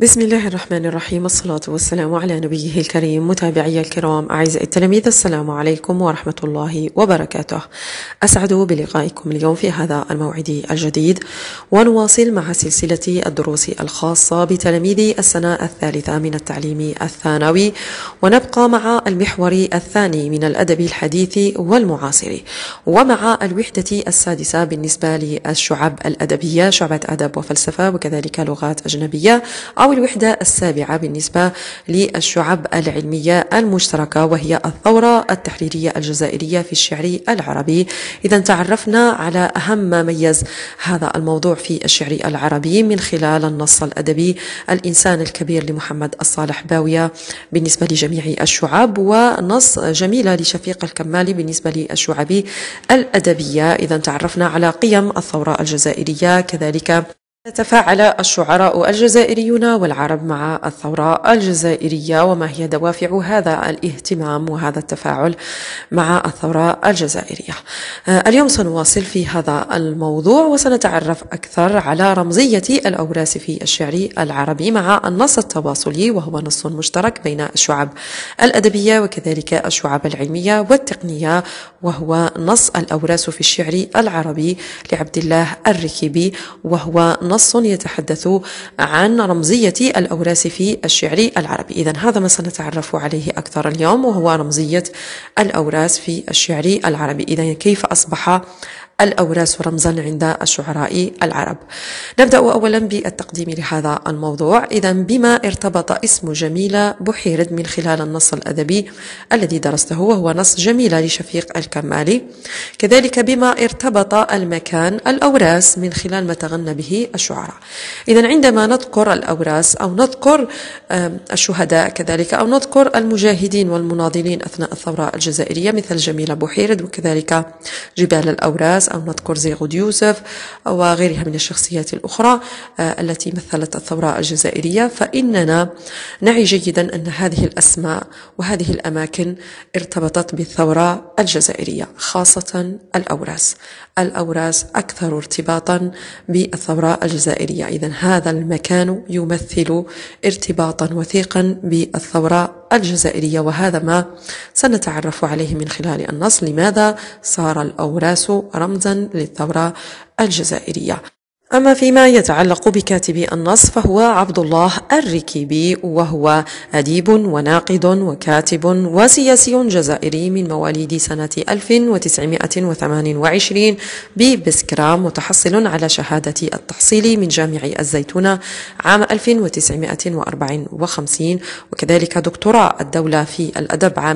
بسم الله الرحمن الرحيم، والصلاة والسلام على نبيه الكريم. متابعي الكرام أعزائي التلاميذ، السلام عليكم ورحمة الله وبركاته. أسعد بلقائكم اليوم في هذا الموعد الجديد، ونواصل مع سلسلة الدروس الخاصة بتلاميذ السنة الثالثة من التعليم الثانوي، ونبقى مع المحور الثاني من الأدب الحديث والمعاصر، ومع الوحدة السادسة بالنسبة للشعب الأدبية، شعبة أدب وفلسفة وكذلك لغات أجنبية، أو الوحدة السابعة بالنسبة للشعب العلمية المشتركة، وهي الثورة التحريرية الجزائرية في الشعر العربي. إذا تعرفنا على أهم ما ميز هذا الموضوع في الشعر العربي من خلال النص الأدبي الإنسان الكبير لمحمد الصالح باوية بالنسبة لجميع الشعب، ونص جميلة لشفيق الكمالي بالنسبة للشعب الأدبية. إذا تعرفنا على قيم الثورة الجزائرية، كذلك تفاعل الشعراء الجزائريون والعرب مع الثورة الجزائرية، وما هي دوافع هذا الاهتمام وهذا التفاعل مع الثورة الجزائرية. اليوم سنواصل في هذا الموضوع، وسنتعرف أكثر على رمزية الأوراس في الشعر العربي مع النص التواصلي، وهو نص مشترك بين الشعب الأدبية وكذلك الشعب العلمية والتقنية، وهو نص الأوراس في الشعر العربي لعبد الله الركيبي، وهو نص يتحدث عن رمزية الأوراس في الشعر العربي. إذن هذا ما سنتعرف عليه أكثر اليوم، وهو رمزية الأوراس في الشعر العربي. إذن كيف أصبح الأوراس رمزا عند الشعراء العرب؟ نبدأ أولا بالتقديم لهذا الموضوع. إذن بما ارتبط اسم جميلة بحيرد من خلال النص الأدبي الذي درسته، وهو نص جميلة لشفيق الكمالي، كذلك بما ارتبط المكان الأوراس من خلال ما تغنى به الشعراء. إذن عندما نذكر الأوراس أو نذكر الشهداء كذلك، أو نذكر المجاهدين والمناضلين أثناء الثورة الجزائرية مثل جميلة بحيرد وكذلك جبال الأوراس، أو نذكر زيغود يوسف وغيرها من الشخصيات الأخرى التي مثلت الثورة الجزائرية، فإننا نعي جيدا أن هذه الأسماء وهذه الأماكن ارتبطت بالثورة الجزائرية، خاصة الأوراس أكثر ارتباطا بالثورة الجزائرية. إذن هذا المكان يمثل ارتباطا وثيقا بالثورة الجزائرية، وهذا ما سنتعرف عليه من خلال النص، لماذا صار الأوراس رمزا للثورة الجزائرية. أما فيما يتعلق بكاتب النص فهو عبد الله الركيبي، وهو أديب وناقد وكاتب وسياسي جزائري من مواليد سنة 1928 ببسكرام، متحصل على شهادة التحصيل من جامع الزيتونة عام 1954، وكذلك دكتوراه الدولة في الأدب عام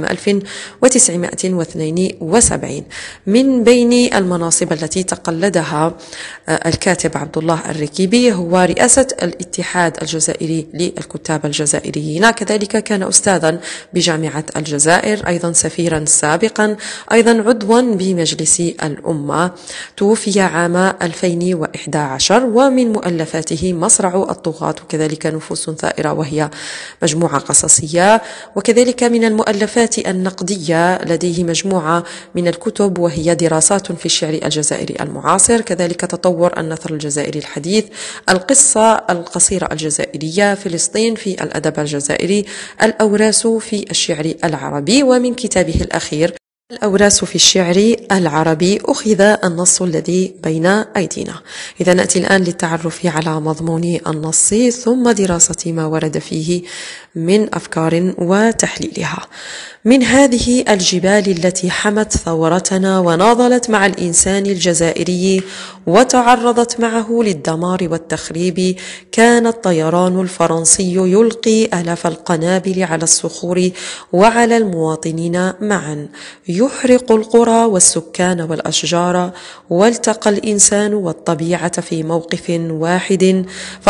1972. من بين المناصب التي تقلدها الكاتب عبد الله الركيبي هو رئاسة الاتحاد الجزائري للكتاب الجزائريين، كذلك كان أستاذا بجامعة الجزائر، أيضا سفيرا سابقا، أيضا عضوا بمجلس الأمة. توفي عام 2011، ومن مؤلفاته مصرع الطغاة وكذلك نفوس ثائرة، وهي مجموعة قصصية، وكذلك من المؤلفات النقدية لديه مجموعة من الكتب وهي دراسات في الشعر الجزائري المعاصر، كذلك تطور النثر الجزائري الحديث، القصة القصيرة الجزائرية، فلسطين في الأدب الجزائري، الأوراس في الشعر العربي. ومن كتابه الأخير الأوراس في الشعر العربي أخذ النص الذي بين أيدينا. إذا نأتي الآن للتعرف على مضمون النص ثم دراسة ما ورد فيه من أفكار وتحليلها. من هذه الجبال التي حمت ثورتنا وناضلت مع الإنسان الجزائري وتعرضت معه للدمار والتخريب، كان الطيران الفرنسي يلقي آلاف القنابل على الصخور وعلى المواطنين معا، يحرق القرى والسكان والأشجار، والتقى الإنسان والطبيعة في موقف واحد،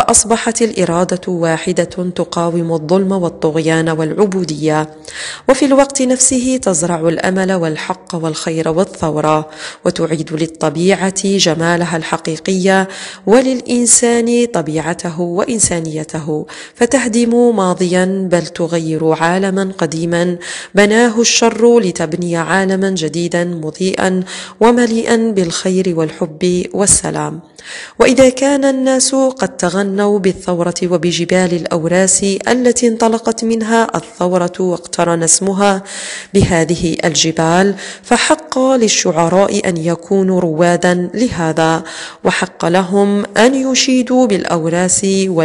فأصبحت الإرادة واحدة تقاوم الظلم والطغيان والعبودية. وفي الوقت نفسه تزرع الأمل والحق والخير والثورة، وتعيد للطبيعة جمالها الحقيقي وللإنسان طبيعته وإنسانيته، فتهدم ماضيا بل تغير عالما قديما بناه الشر لتبني عالما جديدا مضيئا ومليئا بالخير والحب والسلام. وإذا كان الناس قد تغنوا بالثورة وبجبال الأوراس التي انطلقت منها الثورة واقترن اسمها بهذه الجبال، فحق للشعراء أن يكونوا روادا لهذا، وحق لهم أن يشيدوا بالأوراس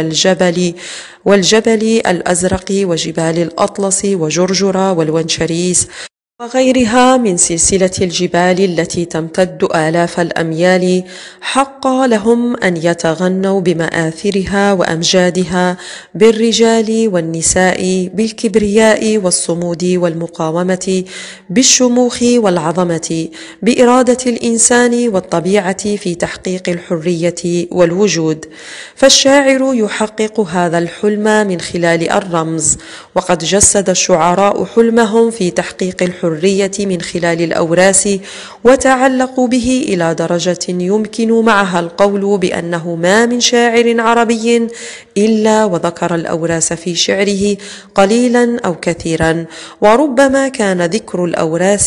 والجبل الأزرق وجبال الأطلس وجرجرة والونشريس وغيرها من سلسلة الجبال التي تمتد آلاف الأميال. حق لهم أن يتغنوا بمآثرها وأمجادها، بالرجال والنساء، بالكبرياء والصمود والمقاومة، بالشموخ والعظمة، بإرادة الإنسان والطبيعة في تحقيق الحرية والوجود. فالشاعر يحقق هذا الحلم من خلال الرمز، وقد جسد الشعراء حلمهم في تحقيق الحرية من خلال الأوراس، وتعلقوا به إلى درجة يمكن معها القول بأنه ما من شاعر عربي إلا وذكر الأوراس في شعره قليلا أو كثيرا. وربما كان ذكر الأوراس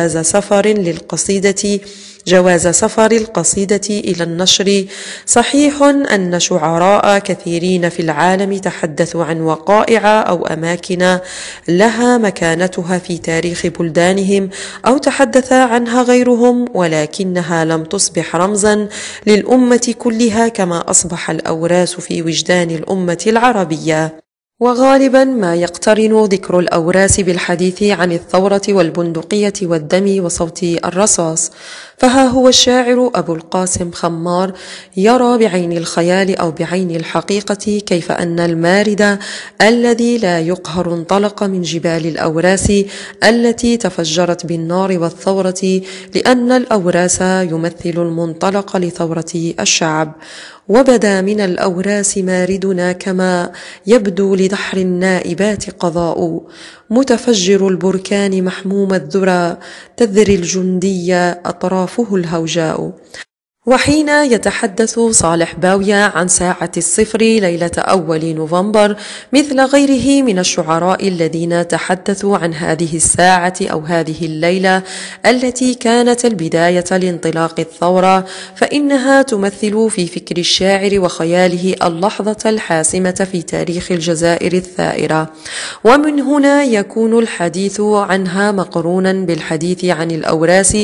جواز سفر القصيدة إلى النشر. صحيح أن شعراء كثيرين في العالم تحدثوا عن وقائع أو أماكن لها مكانتها في تاريخ بلدانهم أو تحدث عنها غيرهم، ولكنها لم تصبح رمزا للأمة كلها كما أصبح الأوراس في وجدان الأمة العربية. وغالبا ما يقترن ذكر الأوراس بالحديث عن الثورة والبندقية والدم وصوت الرصاص. فها هو الشاعر أبو القاسم خمار يرى بعين الخيال أو بعين الحقيقة كيف أن المارد الذي لا يقهر انطلق من جبال الأوراس التي تفجرت بالنار والثورة، لأن الأوراس يمثل المنطلق لثورة الشعب. وبدا من الأوراس ماردنا كما يبدو لدحر النائبات قضاء، متفجر البركان محموم الذرى، تذري الجندي أطرافه الهوجاء. وحين يتحدث صالح باوية عن ساعة الصفر ليلة أول نوفمبر مثل غيره من الشعراء الذين تحدثوا عن هذه الساعة أو هذه الليلة التي كانت البداية لانطلاق الثورة، فإنها تمثل في فكر الشاعر وخياله اللحظة الحاسمة في تاريخ الجزائر الثائرة، ومن هنا يكون الحديث عنها مقرونا بالحديث عن الأوراس،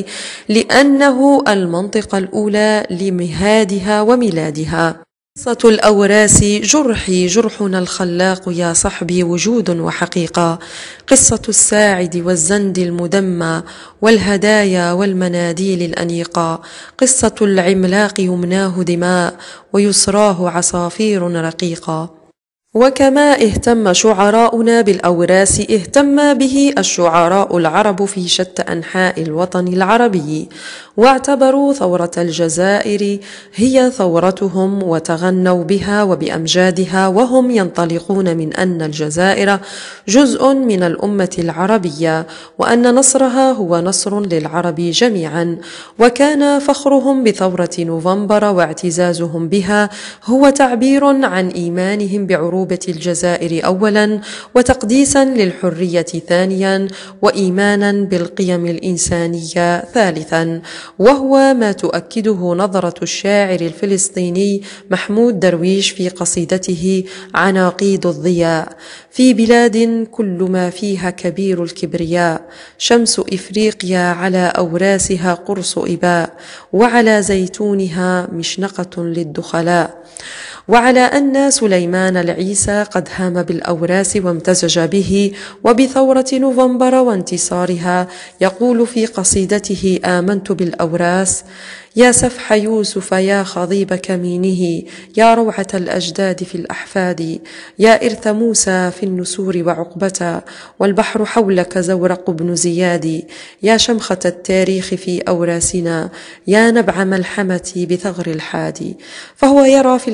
لأنه المنطقة الأولى لمهادها وميلادها. قصة الأوراس جرحي جرحنا الخلاق يا صحبي وجود وحقيقة، قصة الساعد والزند المدمى والهدايا والمناديل الأنيقة، قصة العملاق يمناه دماء ويسراه عصافير رقيقة. وكما اهتم شعراؤنا بالأوراس اهتم به الشعراء العرب في شتى أنحاء الوطن العربي، واعتبروا ثورة الجزائر هي ثورتهم وتغنوا بها وبأمجادها، وهم ينطلقون من أن الجزائر جزء من الأمة العربية، وأن نصرها هو نصر للعرب جميعا. وكان فخرهم بثورة نوفمبر واعتزازهم بها هو تعبير عن إيمانهم بعروبة الجزائر أولا، وتقديسا للحرية ثانيا، وإيمانا بالقيم الإنسانية ثالثا، وهو ما تؤكده نظرة الشاعر الفلسطيني محمود درويش في قصيدته عناقيد الضياء: في بلاد كل ما فيها كبير الكبرياء، شمس إفريقيا على أوراسها قرص إباء، وعلى زيتونها مشنقة للدخلاء. وعلى أن سليمان العيسى قد هام بالأوراس وامتزج به وبثورة نوفمبر وانتصارها، يقول في قصيدته آمنت بالأوراس: يا سفح يوسف يا خضيب كمينه، يا روعة الأجداد في الأحفاد، يا إرث موسى في النسور وعقبة، والبحر حولك زورق بن زياد، يا شمخة التاريخ في أوراسنا، يا نبع ملحمة بثغر الحادي. فهو يرى في الأوراس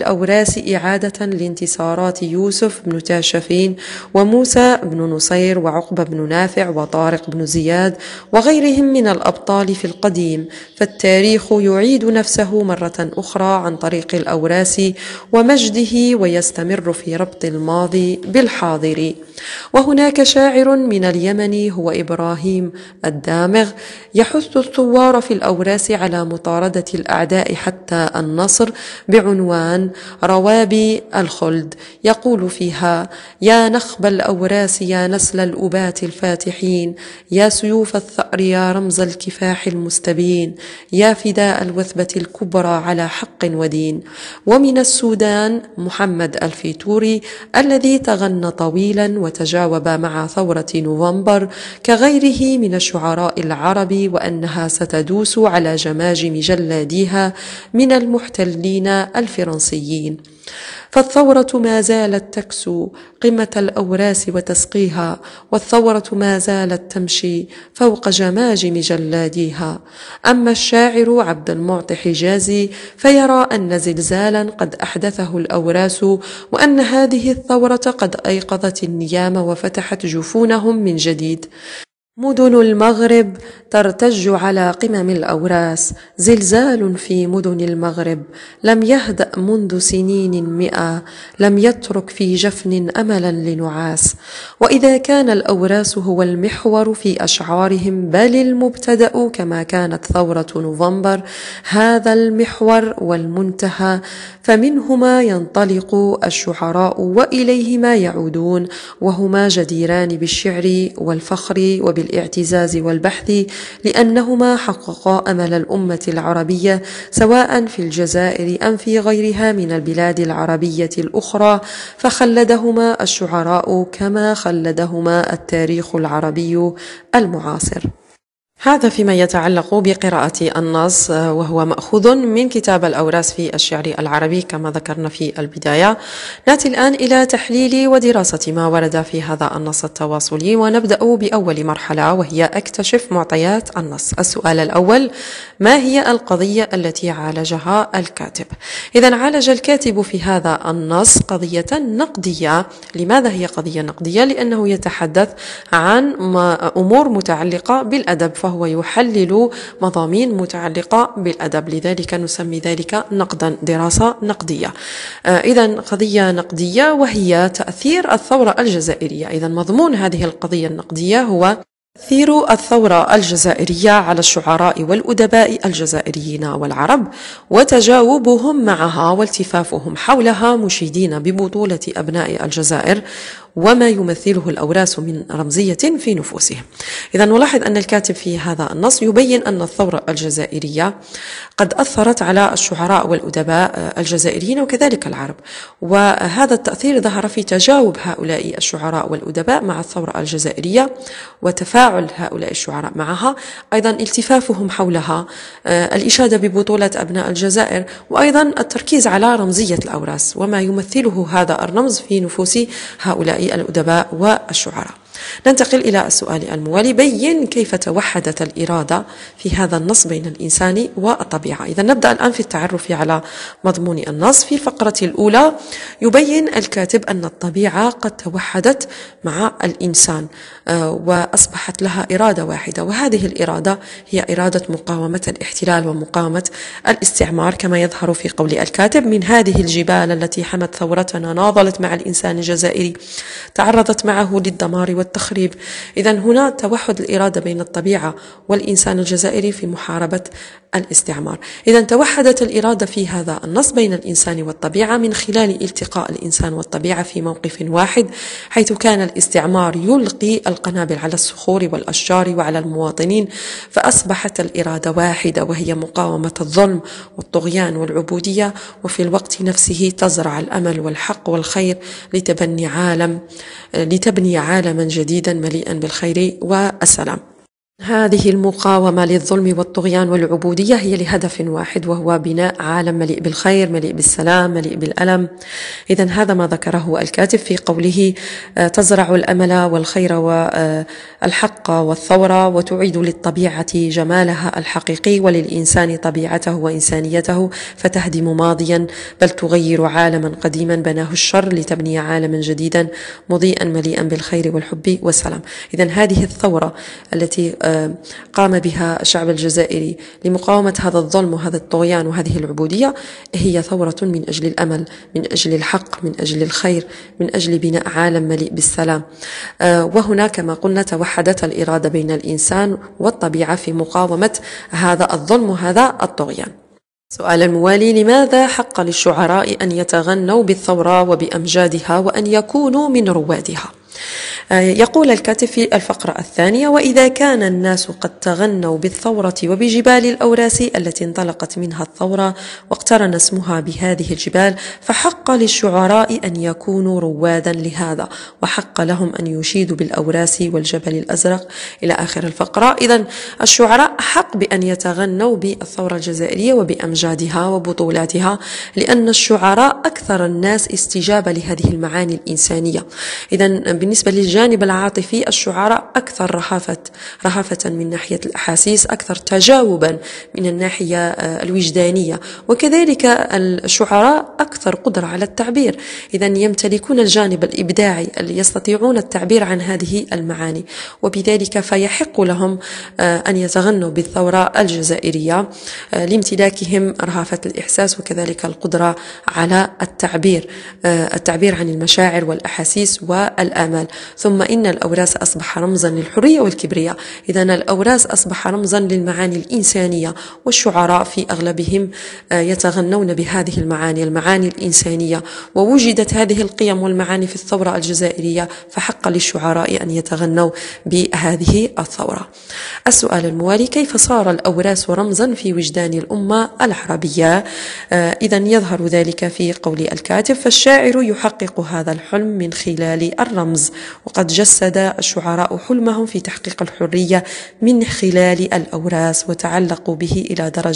الأوراس إعادة لانتصارات يوسف بن تاشفين وموسى بن نصير وعقبة بن نافع وطارق بن زياد وغيرهم من الأبطال في القديم، فالتاريخ يعيد نفسه مرة أخرى عن طريق الأوراس ومجده، ويستمر في ربط الماضي بالحاضر. وهناك شاعر من اليمن هو إبراهيم الدامغ يحث الثوار في الأوراس على مطاردة الأعداء حتى النصر بعنوان روابي الخلد، يقول فيها: يا نخب الأوراس يا نسل الأبات الفاتحين، يا سيوف الثأر يا رمز الكفاح المستبين، يا فداء الوثبة الكبرى على حق ودين. ومن السودان محمد الفيتوري الذي تغنى طويلا وتجاوب مع ثورة نوفمبر كغيره من الشعراء العرب وأنها ستدوس على جماجم جلاديها من المحتلين الفرنسيين. فالثورة ما زالت تكسو قمة الأوراس وتسقيها، والثورة ما زالت تمشي فوق جماجم جلاديها. أما الشاعر عبد المعطي حجازي فيرى أن زلزالا قد أحدثه الأوراس، وأن هذه الثورة قد أيقظت النيام وفتحت جفونهم من جديد. مدن المغرب ترتج على قمم الأوراس، زلزال في مدن المغرب لم يهدأ منذ سنين 100، لم يترك في جفن أملا لنعاس. وإذا كان الأوراس هو المحور في أشعارهم بل المبتدأ كما كانت ثورة نوفمبر، هذا المحور والمنتهى، فمنهما ينطلق الشعراء وإليهما يعودون، وهما جديران بالشعر والفخر وبالاعتزاز والبحث، لأنهما حققا أمل الأمة العربية سواء في الجزائر أم في غيرها من البلاد العربية الأخرى، فخلدهما الشعراء كما خلدهما التاريخ العربي المعاصر. هذا فيما يتعلق بقراءة النص، وهو مأخوذ من كتاب الأوراس في الشعر العربي كما ذكرنا في البداية. نأتي الآن إلى تحليل ودراسة ما ورد في هذا النص التواصلي، ونبدأ بأول مرحلة وهي اكتشف معطيات النص. السؤال الأول: ما هي القضية التي عالجها الكاتب؟ إذن عالج الكاتب في هذا النص قضية نقدية. لماذا هي قضية نقدية؟ لأنه يتحدث عن أمور متعلقة بالأدب، فهو يحلل مضامين متعلقة بالأدب، لذلك نسمي ذلك نقدا، دراسة نقدية. إذن قضية نقدية وهي تأثير الثورة الجزائرية. إذن مضمون هذه القضية النقدية هو تأثير الثورة الجزائرية على الشعراء والأدباء الجزائريين والعرب، وتجاوبهم معها والتفافهم حولها، مشيدين ببطولة أبناء الجزائر وما يمثله الأوراس من رمزية في نفوسهم. إذا نلاحظ أن الكاتب في هذا النص يبين أن الثورة الجزائرية قد أثرت على الشعراء والأدباء الجزائريين وكذلك العرب، وهذا التأثير ظهر في تجاوب هؤلاء الشعراء والأدباء مع الثورة الجزائرية وتفاعل هؤلاء الشعراء معها، أيضا التفافهم حولها، الإشادة ببطولة أبناء الجزائر، وأيضا التركيز على رمزية الأوراس وما يمثله هذا الرمز في نفوس هؤلاء الأدباء والشعراء. ننتقل إلى السؤال الموالي: بين كيف توحدت الإرادة في هذا النص بين الإنسان والطبيعة. إذا نبدأ الآن في التعرف على مضمون النص. في الفقرة الأولى يبين الكاتب أن الطبيعة قد توحدت مع الإنسان وأصبحت لها إرادة واحدة، وهذه الإرادة هي إرادة مقاومة الاحتلال ومقاومة الاستعمار، كما يظهر في قول الكاتب: من هذه الجبال التي حمت ثورتنا ناضلت مع الإنسان الجزائري، تعرضت معه للدمار والتخريب. إذا هنا توحد الإرادة بين الطبيعة والإنسان الجزائري في محاربة الاستعمار. إذا توحدت الإرادة في هذا النص بين الإنسان والطبيعة من خلال التقاء الإنسان والطبيعة في موقف واحد، حيث كان الاستعمار يلقي القنابل على الصخور والأشجار وعلى المواطنين، فأصبحت الإرادة واحدة وهي مقاومة الظلم والطغيان والعبودية، وفي الوقت نفسه تزرع الأمل والحق والخير لتبني عالما جديدا مليئا بالخير والسلام. هذه المقاومة للظلم والطغيان والعبودية هي لهدف واحد، وهو بناء عالم مليء بالخير، مليء بالسلام، مليء بالألم. إذن هذا ما ذكره الكاتب في قوله: تزرع الأمل والخير والحق والثورة، وتعيد للطبيعة جمالها الحقيقي، وللإنسان طبيعته وإنسانيته، فتهدم ماضيا بل تغير عالما قديما بناه الشر لتبني عالما جديدا مضيئا مليئا بالخير والحب والسلام. إذن هذه الثورة التي قام بها الشعب الجزائري لمقاومة هذا الظلم وهذا الطغيان وهذه العبودية هي ثورة من أجل الأمل، من أجل الحق، من أجل الخير، من أجل بناء عالم مليء بالسلام. وهنا كما قلنا توحدت الإرادة بين الإنسان والطبيعة في مقاومة هذا الظلم وهذا الطغيان. سؤال الموالي: لماذا حق للشعراء أن يتغنوا بالثورة وبأمجادها وأن يكونوا من روادها؟ يقول الكاتب في الفقرة الثانية: وإذا كان الناس قد تغنوا بالثورة وبجبال الأوراس التي انطلقت منها الثورة واقترن اسمها بهذه الجبال، فحق للشعراء أن يكونوا روادا لهذا، وحق لهم أن يشيدوا بالأوراس والجبل الأزرق إلى آخر الفقرة. إذن الشعراء حق بأن يتغنوا بالثورة الجزائرية وبأمجادها وبطولاتها، لأن الشعراء أكثر الناس استجابة لهذه المعاني الإنسانية. إذن بالنسبة للجانب العاطفي الشعراء أكثر رهافة من ناحية الأحاسيس، أكثر تجاوبا من الناحية الوجدانية، وكذلك الشعراء أكثر قدرة على التعبير. إذن يمتلكون الجانب الإبداعي اللي يستطيعون التعبير عن هذه المعاني، وبذلك فيحق لهم أن يتغنوا بالثورة الجزائرية لامتلاكهم رهافة الإحساس وكذلك القدرة على التعبير عن المشاعر والأحاسيس والآمال. ثم إن الأوراس أصبح رمزا للحرية والكبرياء. إذن الأوراس أصبح رمزا للمعاني الإنسانية، والشعراء في أغلبهم يتغنون بهذه المعاني الإنسانية، ووجدت هذه القيم والمعاني في الثورة الجزائرية، فحق للشعراء أن يتغنوا بهذه الثورة. السؤال الموالي: كيف صار الأوراس رمزا في وجدان الأمة العربية؟ إذن يظهر ذلك في قول الكاتب: فالشاعر يحقق هذا الحلم من خلال الرمز، وقد جسد الشعراء حلمهم في تحقيق الحرية من خلال الأوراس، وتعلقوا به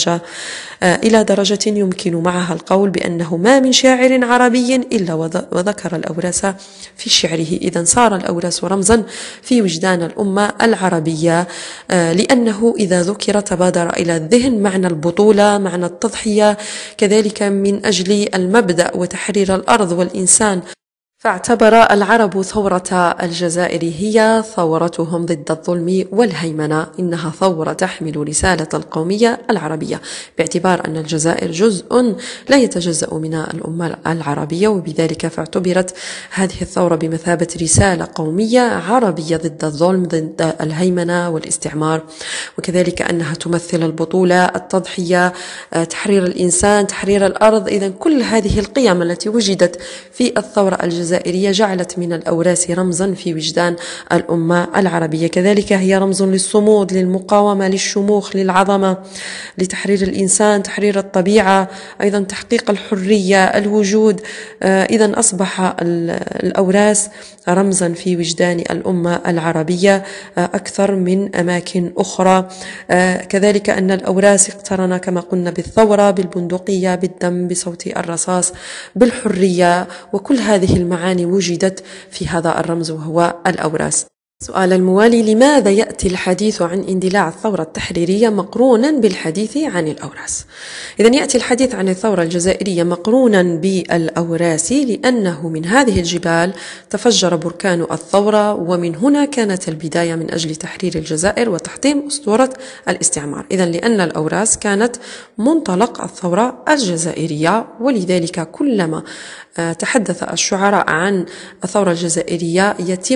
إلى درجة يمكن معها القول بأنه ما من شاعر عربي إلا وذكر الأوراس في شعره. إذن صار الأوراس رمزا في وجدان الأمة العربية، لأنه إذا ذكر تبادر إلى الذهن معنى البطولة، معنى التضحية، كذلك من أجل المبدأ وتحرير الأرض والإنسان. فاعتبر العرب ثورة الجزائر هي ثورتهم ضد الظلم والهيمنة، إنها ثورة تحمل رسالة القومية العربية، باعتبار أن الجزائر جزء لا يتجزأ من الأمة العربية، وبذلك فاعتبرت هذه الثورة بمثابة رسالة قومية عربية ضد الظلم، ضد الهيمنة والاستعمار، وكذلك أنها تمثل البطولة، التضحية، تحرير الإنسان، تحرير الأرض. إذن كل هذه القيم التي وجدت في الثورة الجزائرية جعلت من الأوراس رمزا في وجدان الأمة العربية. كذلك هي رمز للصمود، للمقاومة، للشموخ، للعظمة، لتحرير الإنسان، تحرير الطبيعة، أيضا تحقيق الحرية، الوجود. إذن أصبح الأوراس رمزا في وجدان الأمة العربية أكثر من أماكن أخرى. كذلك أن الأوراس اقترن كما قلنا بالثورة، بالبندقية، بالدم، بصوت الرصاص، بالحرية، وكل هذه المعاني وجدت في هذا الرمز وهو الأوراس. سؤال الموالي: لماذا يأتي الحديث عن اندلاع الثورة التحريرية مقرونا بالحديث عن الأوراس؟ إذن يأتي الحديث عن الثورة الجزائرية مقرونا بالأوراس لأنه من هذه الجبال تفجر بركان الثورة، ومن هنا كانت البداية من أجل تحرير الجزائر وتحطيم أسطورة الاستعمار. إذن لأن الأوراس كانت منطلق الثورة الجزائرية، ولذلك كلما تحدث الشعراء عن الثورة الجزائرية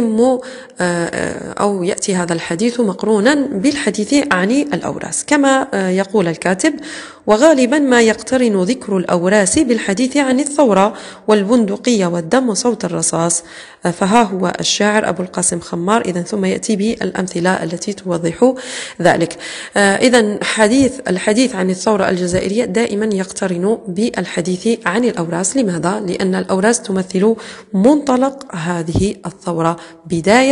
يأتي هذا الحديث مقرونا بالحديث عن الأوراس، كما يقول الكاتب: وغالبا ما يقترن ذكر الأوراس بالحديث عن الثورة والبندقية والدم وصوت الرصاص، فها هو الشاعر أبو القاسم خمار. إذن ثم يأتي بالأمثلة التي توضح ذلك. إذن الحديث عن الثورة الجزائرية دائما يقترن بالحديث عن الأوراس. لماذا؟ لأن الأوراس تمثل منطلق هذه الثورة، بداية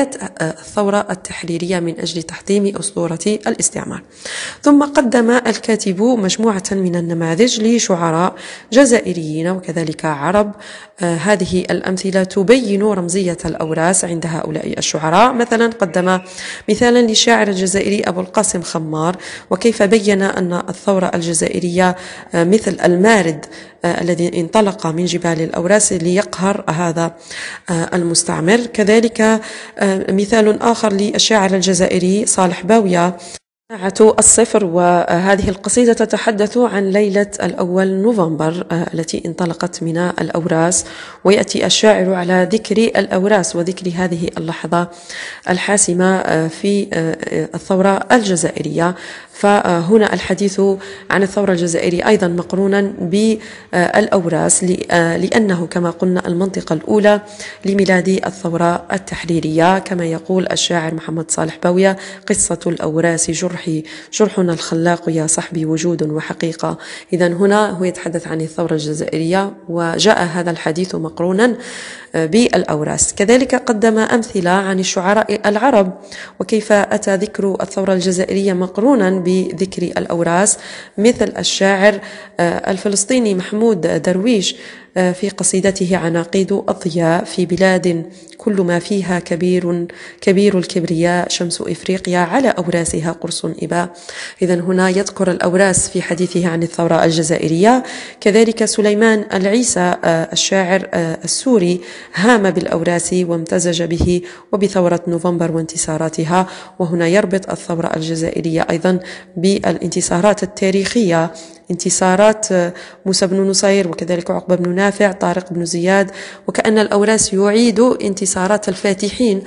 الثورة التحريرية من أجل تحطيم أسطورة الاستعمار. ثم قدم الكاتب مجموعة من النماذج لشعراء جزائريين وكذلك عرب. هذه الأمثلة تبين رمزية الأوراس عند هؤلاء الشعراء. مثلا قدم مثالا للشاعر الجزائري أبو القاسم خمار، وكيف بين أن الثورة الجزائرية مثل المارد الذي انطلق من جبال الأوراس ليقهر هذا المستعمر. كذلك مثال آخر للشاعر الجزائري صالح باوية، ساعة الصفر، وهذه القصيدة تتحدث عن ليلة الأول نوفمبر التي انطلقت من الأوراس، ويأتي الشاعر على ذكر الأوراس وذكر هذه اللحظة الحاسمة في الثورة الجزائرية. فهنا الحديث عن الثورة الجزائرية أيضا مقرونا بالأوراس، لأنه كما قلنا المنطقة الأولى لميلاد الثورة التحريرية. كما يقول الشاعر محمد صالح باوية: قصة الأوراس جرحنا الخلاق يا صحبي وجود وحقيقة. إذا هنا هو يتحدث عن الثورة الجزائرية، وجاء هذا الحديث مقرونا بالأوراس. كذلك قدم أمثلة عن الشعراء العرب، وكيف أتى ذكر الثورة الجزائرية مقرونا بذكر الأوراس، مثل الشاعر الفلسطيني محمود درويش في قصيدته عناقيد الضياء: في بلاد كل ما فيها كبير الكبرياء شمس إفريقيا على أوراسها قرص إباء. إذا هنا يذكر الأوراس في حديثه عن الثورة الجزائرية. كذلك سليمان العيسى الشاعر السوري هام بالأوراس وامتزج به وبثورة نوفمبر وانتصاراتها، وهنا يربط الثورة الجزائرية أيضا بالانتصارات التاريخية، انتصارات موسى بن نصير وكذلك عقبة بن نافع، طارق بن زياد، وكأن الأوراس يعيد انتصارات الفاتحين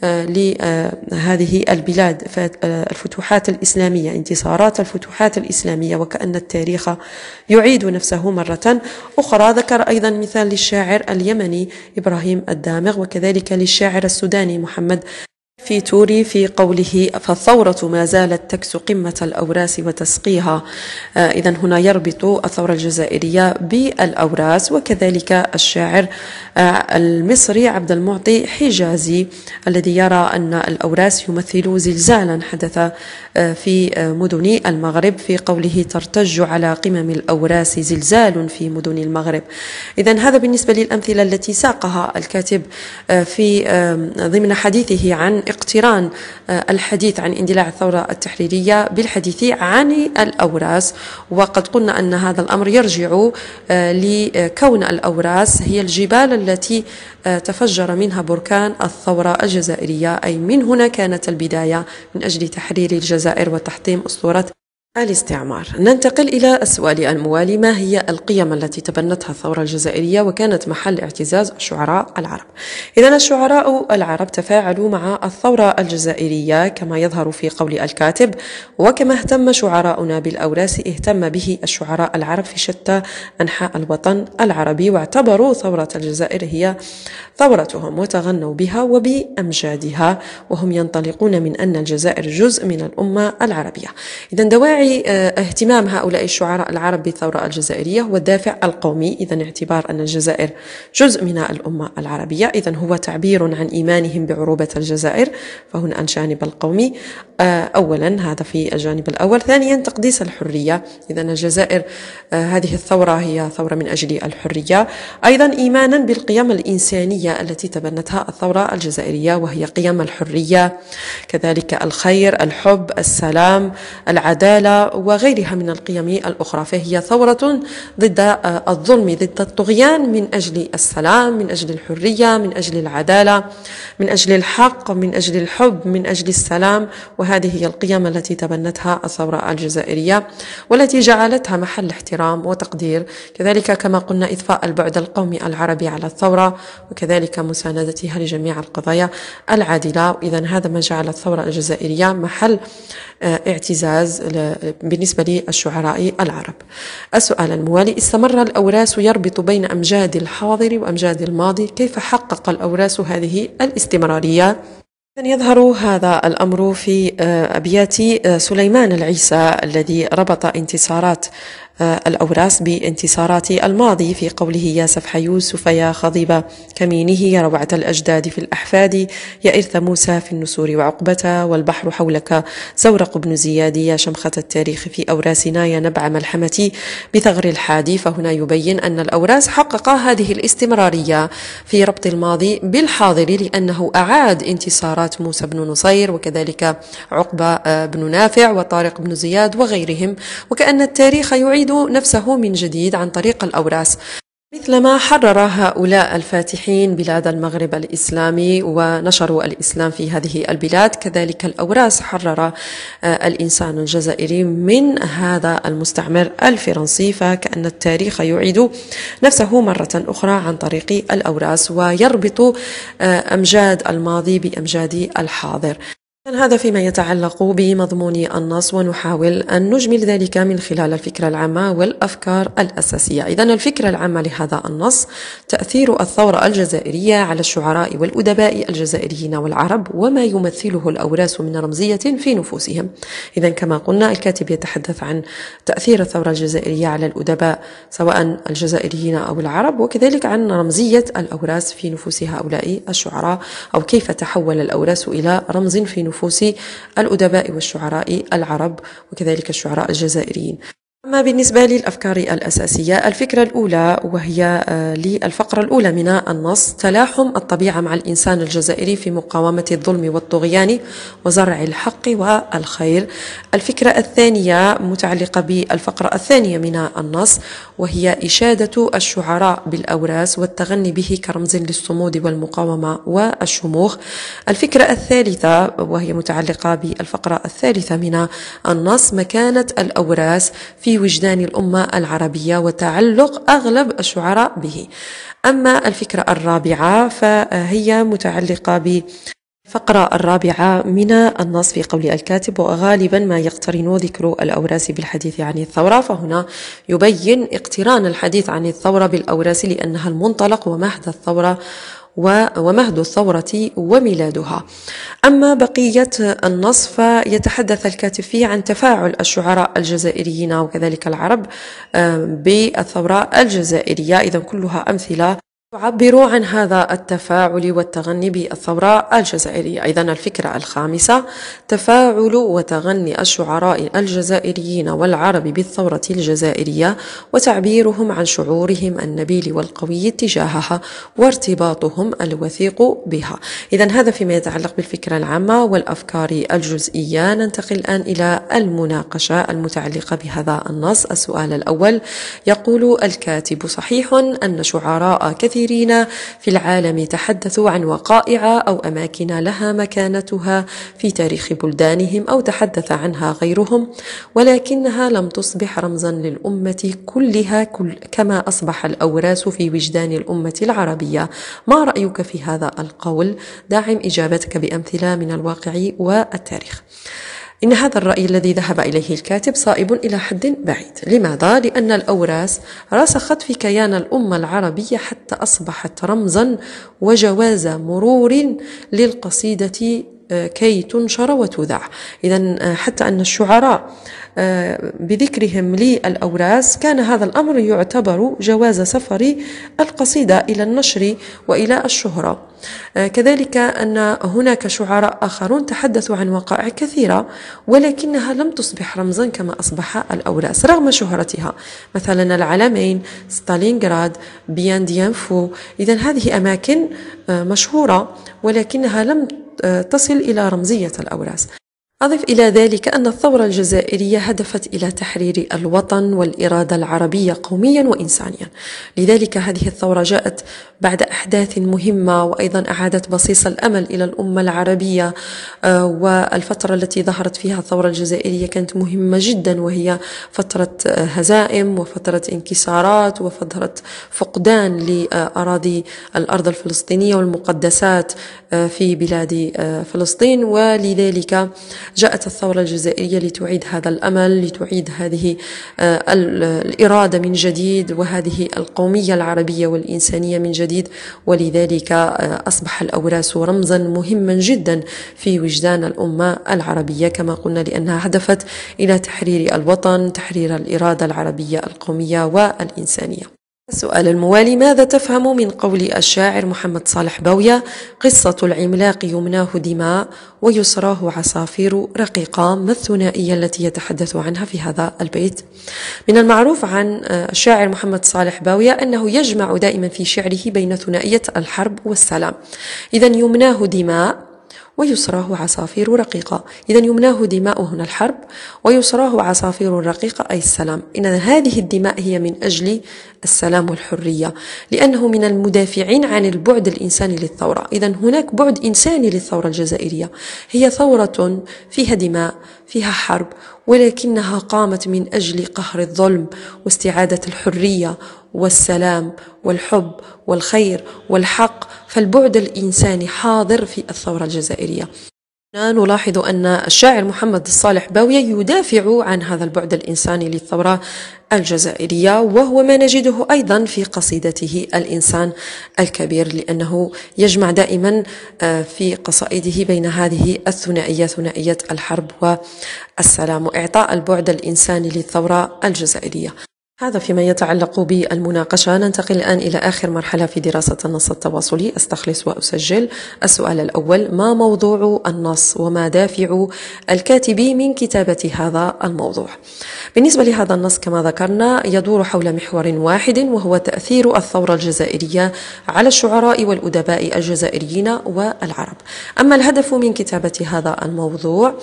لهذه البلاد، الفتوحات الإسلامية، انتصارات الفتوحات الإسلامية، وكأن التاريخ يعيد نفسه مرة أخرى. ذكر أيضا مثال للشاعر اليمني إبراهيم الدامغ، وكذلك للشاعر السوداني محمد في توري في قوله: فالثورة ما زالت تكس قمة الأوراس وتسقيها. إذا هنا يربط الثورة الجزائرية بالأوراس. وكذلك الشاعر المصري عبد المعطي حجازي الذي يرى أن الأوراس يمثل زلزالا حدث في مدن المغرب، في قوله: ترتج على قمم الأوراس زلزال في مدن المغرب. إذا هذا بالنسبة للأمثلة التي ساقها الكاتب في ضمن حديثه عن اقتران الحديث عن اندلاع الثورة التحريرية بالحديث عن الأوراس. وقد قلنا أن هذا الأمر يرجع لكون الأوراس هي الجبال التي تفجر منها بركان الثورة الجزائرية، أي من هنا كانت البداية من أجل تحرير الجزائر وتحطيم أسطورة الاستعمار. ننتقل إلى السؤال الموالي: ما هي القيم التي تبنتها الثورة الجزائرية وكانت محل اعتزاز الشعراء العرب؟ إذن الشعراء العرب تفاعلوا مع الثورة الجزائرية كما يظهر في قول الكاتب: وكما اهتم شعراؤنا بالأوراس اهتم به الشعراء العرب في شتى أنحاء الوطن العربي، واعتبروا ثورة الجزائر هي ثورتهم وتغنوا بها وبأمجادها، وهم ينطلقون من أن الجزائر جزء من الأمة العربية. إذن دواعي اهتمام هؤلاء الشعراء العرب بالثورة الجزائرية هو الدافع القومي، إذن اعتبار أن الجزائر جزء من الأمة العربية، إذن هو تعبير عن إيمانهم بعروبة الجزائر، فهنا الجانب القومي أولا، هذا في الجانب الأول. ثانيا تقديس الحرية، إذن الجزائر هذه الثورة هي ثورة من أجل الحرية. أيضا إيمانا بالقيم الإنسانية التي تبنتها الثورة الجزائرية، وهي قيم الحرية، كذلك الخير، الحب، السلام، العدالة وغيرها من القيم الأخرى. فهي ثورة ضد الظلم، ضد الطغيان، من أجل السلام، من أجل الحرية، من أجل العدالة، من أجل الحق، من أجل الحب، من أجل السلام. وهذه هي القيم التي تبنتها الثورة الجزائرية والتي جعلتها محل احترام وتقدير. كذلك كما قلنا إضفاء البعد القومي العربي على الثورة، وكذلك مساندتها لجميع القضايا العادلة. إذن هذا ما جعل الثورة الجزائرية محل اعتزاز بالنسبة للشعراء العرب. السؤال الموالي: استمر الأوراس يربط بين أمجاد الحاضر وأمجاد الماضي، كيف حقق الأوراس هذه الاستمرارية؟ يظهر هذا الأمر في أبيات سليمان العيسى الذي ربط انتصارات الأوراس بانتصارات الماضي في قوله: يا سفح يوسف يا خضيب كمينه يا روعة الأجداد في الأحفاد يا إرث موسى في النسور وعقبة والبحر حولك زورق بن زياد يا شمخة التاريخ في أوراسنا يا نبع ملحمة بثغر الحادي. فهنا يبين أن الأوراس حقق هذه الاستمرارية في ربط الماضي بالحاضر، لأنه أعاد انتصارات موسى بن نصير وكذلك عقبة بن نافع وطارق بن زياد وغيرهم، وكأن التاريخ يعيد نفسه من جديد عن طريق الأوراس، مثلما حرر هؤلاء الفاتحين بلاد المغرب الإسلامي ونشروا الإسلام في هذه البلاد، كذلك الأوراس حرر الإنسان الجزائري من هذا المستعمر الفرنسي. فكأن التاريخ يعيد نفسه مرة أخرى عن طريق الأوراس ويربط أمجاد الماضي بأمجاد الحاضر. هذا فيما يتعلق بمضمون النص، ونحاول أن نجمل ذلك من خلال الفكرة العامة والأفكار الأساسية. إذن الفكرة العامة لهذا النص: تأثير الثورة الجزائرية على الشعراء والأدباء الجزائريين والعرب وما يمثله الأوراس من رمزية في نفوسهم. إذن كما قلنا الكاتب يتحدث عن تأثير الثورة الجزائرية على الأدباء سواء الجزائريين أو العرب، وكذلك عن رمزية الأوراس في نفوس هؤلاء الشعراء، أو كيف تحول الأوراس إلى رمز في نفوس الأدباء والشعراء العرب وكذلك الشعراء الجزائريين. أما بالنسبة للأفكار الأساسية، الفكرة الأولى وهي للفقرة الأولى من النص: تلاحم الطبيعة مع الإنسان الجزائري في مقاومة الظلم والطغيان وزرع الحق والخير. الفكرة الثانية متعلقة بالفقرة الثانية من النص، وهي إشادة الشعراء بالأوراس والتغني به كرمز للصمود والمقاومة والشموخ. الفكرة الثالثة وهي متعلقة بالفقرة الثالثة من النص: مكانة الأوراس في وجدان الأمة العربية وتعلق أغلب الشعراء به. أما الفكرة الرابعة فهي متعلقة بالفقرة الرابعة من النص في قول الكاتب: وغالبا ما يقترن ذكر الأوراس بالحديث عن الثورة. فهنا يبين اقتران الحديث عن الثورة بالأوراس لأنها المنطلق ومهد الثورة وميلادها. أما بقية النص فيتحدث الكاتب فيه عن تفاعل الشعراء الجزائريين وكذلك العرب بالثورة الجزائرية. إذن كلها أمثلة تعبر عن هذا التفاعل والتغني بالثورة الجزائرية. أيضا الفكرة الخامسة: تفاعل وتغني الشعراء الجزائريين والعرب بالثورة الجزائرية وتعبيرهم عن شعورهم النبيل والقوي تجاهها وارتباطهم الوثيق بها. إذن هذا فيما يتعلق بالفكرة العامة والأفكار الجزئية. ننتقل الآن إلى المناقشة المتعلقة بهذا النص. السؤال الأول: يقول الكاتب: صحيح أن شعراء كثيرين في العالم تحدثوا عن وقائع أو أماكن لها مكانتها في تاريخ بلدانهم أو تحدث عنها غيرهم، ولكنها لم تصبح رمزا للأمة كلها كما أصبح الأوراس في وجدان الأمة العربية. ما رأيك في هذا القول؟ داعم إجابتك بأمثلة من الواقع والتاريخ. إن هذا الرأي الذي ذهب إليه الكاتب صائب إلى حد بعيد. لماذا؟ لأن الأوراس رسخت في كيان الأمة العربية حتى أصبحت رمزا وجواز مرور للقصيدة كي تنشر وتذاع. إذن حتى أن الشعراء بذكرهم للأوراس كان هذا الأمر يعتبر جواز سفر القصيدة إلى النشر وإلى الشهرة. كذلك أن هناك شعراء آخرون تحدثوا عن وقائع كثيرة ولكنها لم تصبح رمزا كما أصبح الأوراس رغم شهرتها، مثلا العلمين، ستالينغراد، بيان ديانفو. إذن هذه أماكن مشهورة ولكنها لم تصل إلى رمزية الأوراس. أضف إلى ذلك أن الثورة الجزائرية هدفت إلى تحرير الوطن والإرادة العربية قوميا وإنسانيا. لذلك هذه الثورة جاءت بعد أحداث مهمة، وأيضا أعادت بصيص الأمل إلى الأمة العربية. والفترة التي ظهرت فيها الثورة الجزائرية كانت مهمة جدا، وهي فترة هزائم وفترة انكسارات وفترة فقدان لأراضي الأرض الفلسطينية والمقدسات في بلاد فلسطين. ولذلك جاءت الثورة الجزائرية لتعيد هذا الأمل، لتعيد هذه الإرادة من جديد، وهذه القومية العربية والإنسانية من جديد. ولذلك أصبح الأوراس رمزا مهما جدا في وجدان الأمة العربية كما قلنا، لأنها هدفت إلى تحرير الوطن، تحرير الإرادة العربية القومية والإنسانية. السؤال الموالي: ماذا تفهم من قول الشاعر محمد صالح باوية: قصة العملاق يمناه دماء ويسراه عصافير رقيقة؟ ما الثنائية التي يتحدث عنها في هذا البيت؟ من المعروف عن الشاعر محمد صالح باوية أنه يجمع دائما في شعره بين ثنائية الحرب والسلام. إذن يمناه دماء ويسراه عصافير رقيقة. إذا يمناه دماء هنا الحرب، ويسراه عصافير رقيقة أي السلام. إن هذه الدماء هي من أجل السلام والحرية، لأنه من المدافعين عن البعد الإنساني للثورة. إذا هناك بعد إنساني للثورة الجزائرية، هي ثورة فيها دماء، فيها حرب، ولكنها قامت من أجل قهر الظلم واستعادة الحرية والسلام والحب والخير والحق. فالبعد الإنساني حاضر في الثورة الجزائرية. نلاحظ أن الشاعر محمد صالح باوية يدافع عن هذا البعد الإنساني للثورة الجزائرية، وهو ما نجده أيضا في قصيدته الإنسان الكبير، لأنه يجمع دائما في قصائده بين هذه الثنائية، ثنائية الحرب والسلام، وإعطاء البعد الإنساني للثورة الجزائرية. هذا فيما يتعلق بالمناقشة. ننتقل الآن إلى آخر مرحلة في دراسة النص التواصلي. أستخلص وأسجل. السؤال الأول: ما موضوع النص وما دافع الكاتب من كتابة هذا الموضوع؟ بالنسبة لهذا النص كما ذكرنا يدور حول محور واحد، وهو تأثير الثورة الجزائرية على الشعراء والأدباء الجزائريين والعرب. أما الهدف من كتابة هذا الموضوع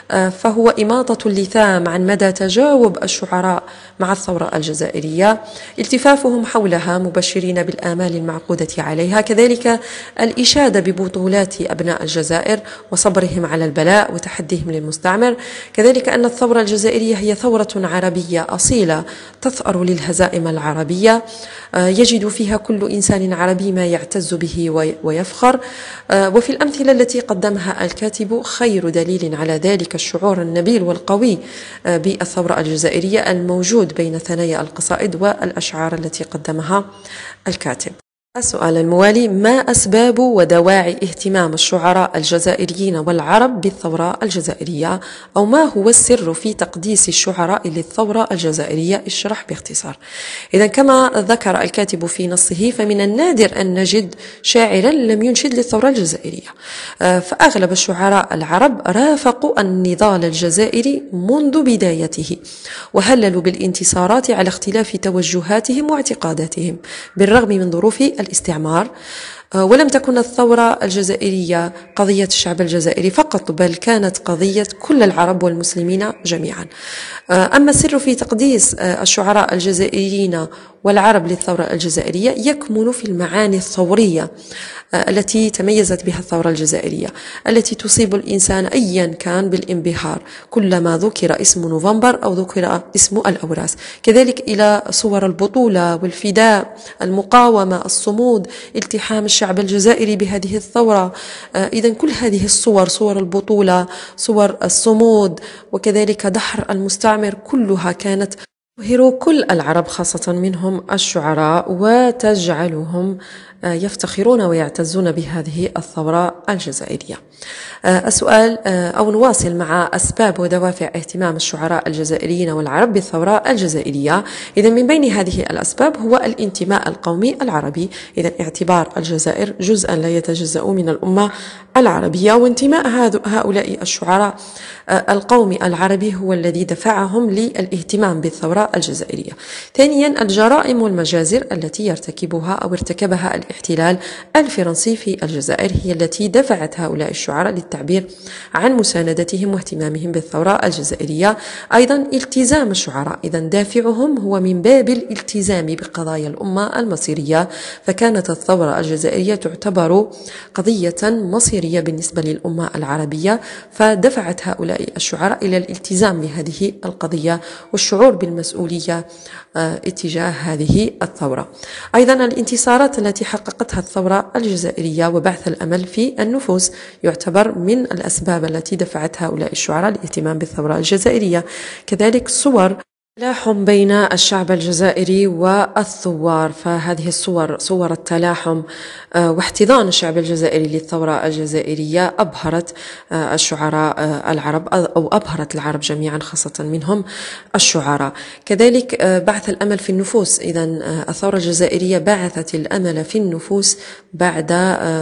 فهو إماطة اللثام عن مدى تجاوب الشعراء مع الثورة الجزائرية، التفافهم حولها مبشرين بالآمال المعقودة عليها، كذلك الإشادة ببطولات أبناء الجزائر وصبرهم على البلاء وتحديهم للمستعمر، كذلك أن الثورة الجزائرية هي ثورة عربية أصيلة تثأر للهزائم العربية، يجد فيها كل إنسان عربي ما يعتز به ويفخر. وفي الأمثلة التي قدمها الكاتب خير دليل على ذلك الشعور النبيل والقوي بالثورة الجزائرية الموجود بين ثنايا القصائد والأشعار التي قدمها الكاتب. السؤال الموالي: ما أسباب ودواعي اهتمام الشعراء الجزائريين والعرب بالثورة الجزائرية؟ أو ما هو السر في تقديس الشعراء للثورة الجزائرية؟ اشرح باختصار. إذا كما ذكر الكاتب في نصه فمن النادر أن نجد شاعرا لم ينشد للثورة الجزائرية، فأغلب الشعراء العرب رافقوا النضال الجزائري منذ بدايته، وهللوا بالانتصارات على اختلاف توجهاتهم واعتقاداتهم بالرغم من ظروف الاستعمار. ولم تكن الثورة الجزائرية قضية الشعب الجزائري فقط، بل كانت قضية كل العرب والمسلمين جميعا. أما السر في تقديس الشعراء الجزائريين والعرب للثورة الجزائرية يكمن في المعاني الثورية التي تميزت بها الثورة الجزائرية، التي تصيب الإنسان أيا كان بالانبهار كلما ذكر اسم نوفمبر أو ذكر اسم الأوراس، كذلك إلى صور البطولة والفداء، المقاومة، الصمود، التحام الشعب الجزائري بهذه الثورة. إذن كل هذه الصور، صور البطولة، صور الصمود، وكذلك دحر المستعمر، كلها كانت تبهر كل العرب خاصة منهم الشعراء، وتجعلهم يفتخرون ويعتزون بهذه الثورة الجزائرية. السؤال أو نواصل مع أسباب ودوافع اهتمام الشعراء الجزائريين والعرب بالثورة الجزائرية. إذا من بين هذه الأسباب هو الانتماء القومي العربي، إذا اعتبار الجزائر جزءا لا يتجزأ من الأمة العربية، وانتماء هؤلاء الشعراء القومي العربي هو الذي دفعهم للاهتمام بالثورة الجزائرية. ثانيا الجرائم والمجازر التي يرتكبها أو ارتكبها الاحتلال الفرنسي في الجزائر هي التي دفعت هؤلاء الشعراء للتعبير عن مساندتهم واهتمامهم بالثورة الجزائرية. أيضا التزام الشعراء، إذا دافعهم هو من باب الالتزام بقضايا الأمة المصيرية، فكانت الثورة الجزائرية تعتبر قضية مصيرية بالنسبة للأمة العربية، فدفعت هؤلاء الشعراء إلى الالتزام بهذه القضية والشعور بالمسؤولية اتجاه هذه الثورة. أيضا الانتصارات التي حققتها الثورة الجزائرية وبعث الأمل في النفوس، يعتبر من الأسباب التي دفعت هؤلاء الشعراء للاهتمام بالثورة الجزائرية. كذلك صور تلاحم بين الشعب الجزائري والثوار، فهذه الصور صور التلاحم واحتضان الشعب الجزائري للثورة الجزائرية أبهرت الشعراء العرب، أو أبهرت العرب جميعا خاصة منهم الشعراء. كذلك بعث الأمل في النفوس، إذن الثورة الجزائرية بعثت الأمل في النفوس بعد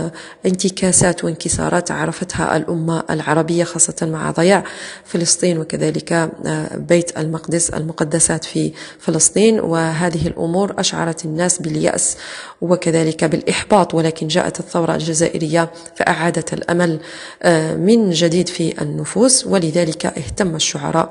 انتكاسات وانكسارات عرفتها الأمة العربية، خاصة مع ضياع فلسطين وكذلك بيت المقدس المقدسات في فلسطين، وهذه الأمور أشعرت الناس باليأس وكذلك بالإحباط، ولكن جاءت الثورة الجزائرية فأعادت الأمل من جديد في النفوس، ولذلك اهتم الشعراء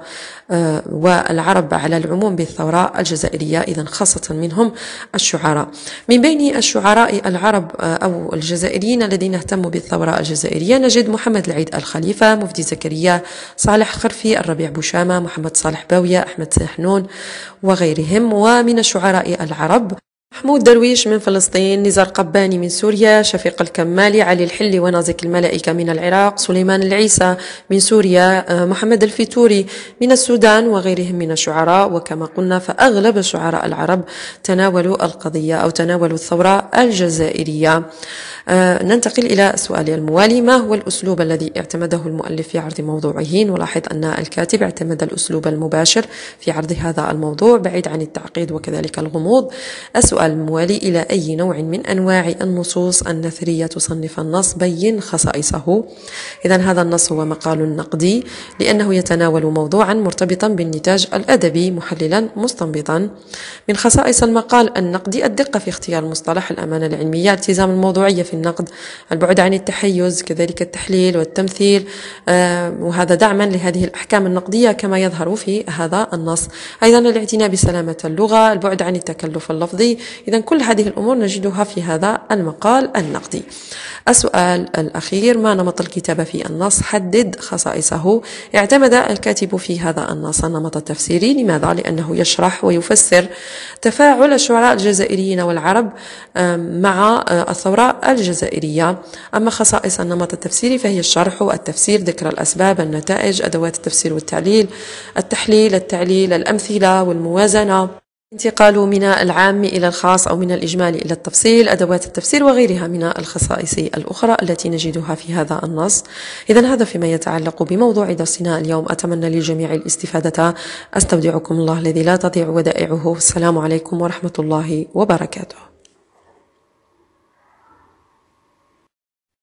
والعرب على العموم بالثورة الجزائرية، إذن خاصة منهم الشعراء. من بين الشعراء العرب أو الجزائريين الذين اهتموا بالثورة الجزائرية نجد محمد العيد الخليفة، مفدي زكريا، صالح خرفي، الربيع بوشامة، محمد صالح باوية، أحمد سحنون وغيرهم. ومن الشعراء العرب محمود درويش من فلسطين، نزار قباني من سوريا، شفيق الكمالي، علي الحلي ونازك الملائكة من العراق، سليمان العيسى من سوريا، محمد الفتوري من السودان وغيرهم من الشعراء. وكما قلنا فأغلب الشعراء العرب تناولوا القضية أو تناولوا الثورة الجزائرية. ننتقل إلى السؤال الموالي: ما هو الأسلوب الذي اعتمده المؤلف في عرض موضوعه؟ نلاحظ أن الكاتب اعتمد الأسلوب المباشر في عرض هذا الموضوع بعيد عن التعقيد وكذلك الغموض. السؤال الموالي: إلى أي نوع من أنواع النصوص النثرية تصنف النص؟ بين خصائصه. إذن هذا النص هو مقال نقدي لأنه يتناول موضوعا مرتبطا بالنتاج الأدبي محللا مستنبطا. من خصائص المقال النقدي: الدقة في اختيار المصطلح، الأمانة العلمية، التزام الموضوعية في النقد، البعد عن التحيز، كذلك التحليل والتمثيل، وهذا دعما لهذه الأحكام النقدية كما يظهر في هذا النص. أيضا الاعتناء بسلامة اللغة، البعد عن التكلف اللفظي. إذن كل هذه الأمور نجدها في هذا المقال النقدي. السؤال الأخير: ما نمط الكتابة في النص؟ حدد خصائصه. اعتمد الكاتب في هذا النص النمط التفسيري. لماذا؟ لأنه يشرح ويفسر تفاعل الشعراء الجزائريين والعرب مع الثورة الجزائرية. أما خصائص النمط التفسيري فهي الشرح والتفسير، ذكر الأسباب، النتائج، أدوات التفسير والتعليل، التحليل، التعليل، الأمثلة والموازنة، انتقال من العام إلى الخاص أو من الإجمال إلى التفصيل، أدوات التفسير وغيرها من الخصائص الأخرى التي نجدها في هذا النص. إذن هذا فيما يتعلق بموضوع درسنا اليوم، أتمنى للجميع الاستفادة. أستودعكم الله الذي لا تضيع ودائعه. السلام عليكم ورحمة الله وبركاته.